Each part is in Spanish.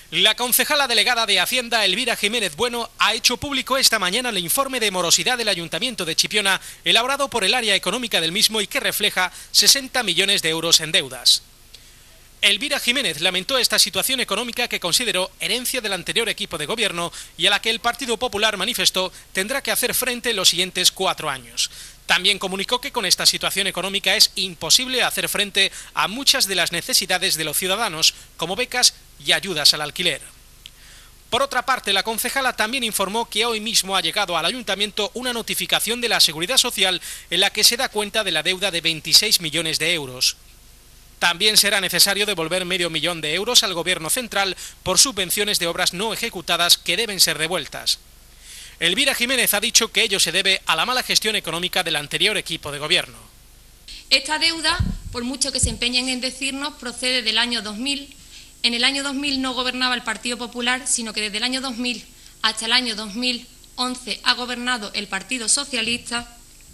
La concejala delegada de Hacienda, Elvira Jiménez Bueno, ha hecho público esta mañana el informe de morosidad del Ayuntamiento de Chipiona, elaborado por el área económica del mismo y que refleja 60 millones de euros en deudas. Elvira Jiménez lamentó esta situación económica que consideró herencia del anterior equipo de gobierno y a la que el Partido Popular manifestó tendrá que hacer frente en los siguientes 4 años. También comunicó que con esta situación económica es imposible hacer frente a muchas de las necesidades de los ciudadanos, como becas y ayudas al alquiler. Por otra parte, la concejala también informó que hoy mismo ha llegado al Ayuntamiento una notificación de la Seguridad Social en la que se da cuenta de la deuda de 26 millones de euros. También será necesario devolver medio millón de euros al Gobierno central por subvenciones de obras no ejecutadas que deben ser devueltas. Elvira Jiménez ha dicho que ello se debe a la mala gestión económica del anterior equipo de gobierno. Esta deuda, por mucho que se empeñen en decirnos, procede del año 2000. En el año 2000 no gobernaba el Partido Popular, sino que desde el año 2000 hasta el año 2011 ha gobernado el Partido Socialista,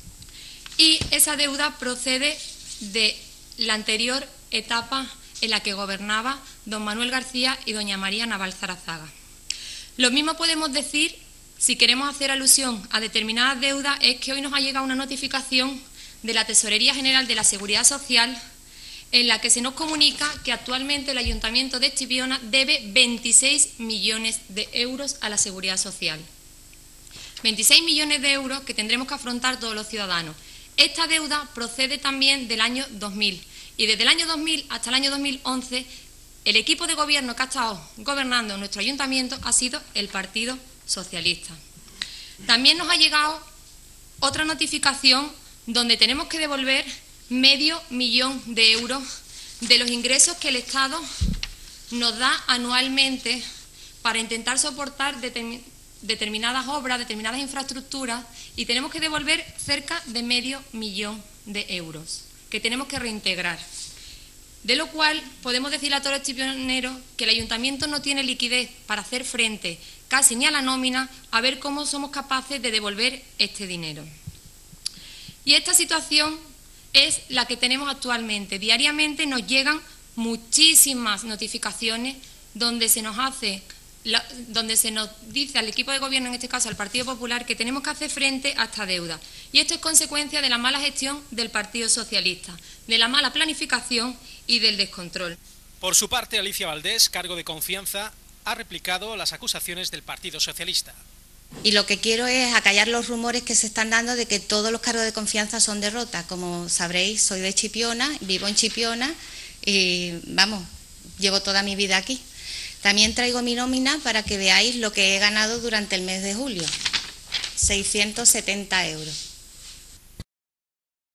y esa deuda procede de la anterior etapa en la que gobernaba don Manuel García y doña María Navalzarazzaga. Lo mismo podemos decir, si queremos hacer alusión a determinadas deudas, es que hoy nos ha llegado una notificación de la Tesorería General de la Seguridad Social en la que se nos comunica que actualmente el Ayuntamiento de Chipiona debe 26 millones de euros a la Seguridad Social. 26 millones de euros que tendremos que afrontar todos los ciudadanos. Esta deuda procede también del año 2000 y desde el año 2000 hasta el año 2011 el equipo de gobierno que ha estado gobernando en nuestro ayuntamiento ha sido el Partido Socialista. También nos ha llegado otra notificación donde tenemos que devolver medio millón de euros de los ingresos que el Estado nos da anualmente para intentar soportar determinadas obras, determinadas infraestructuras, y tenemos que devolver cerca de medio millón de euros que tenemos que reintegrar. De lo cual podemos decirle a todos los chipioneros que el ayuntamiento no tiene liquidez para hacer frente casi ni a la nómina, a ver cómo somos capaces de devolver este dinero. Y esta situación es la que tenemos actualmente. Diariamente nos llegan muchísimas notificaciones donde se nos dice al equipo de gobierno, en este caso al Partido Popular, que tenemos que hacer frente a esta deuda. Y esto es consecuencia de la mala gestión del Partido Socialista, de la mala planificación y del descontrol. Por su parte, Alicia Valdés, cargo de confianza, ha replicado las acusaciones del Partido Socialista. Y lo que quiero es acallar los rumores que se están dando de que todos los cargos de confianza son derrotas. Como sabréis, soy de Chipiona, vivo en Chipiona y, llevo toda mi vida aquí. También traigo mi nómina para que veáis lo que he ganado durante el mes de julio, 670 euros.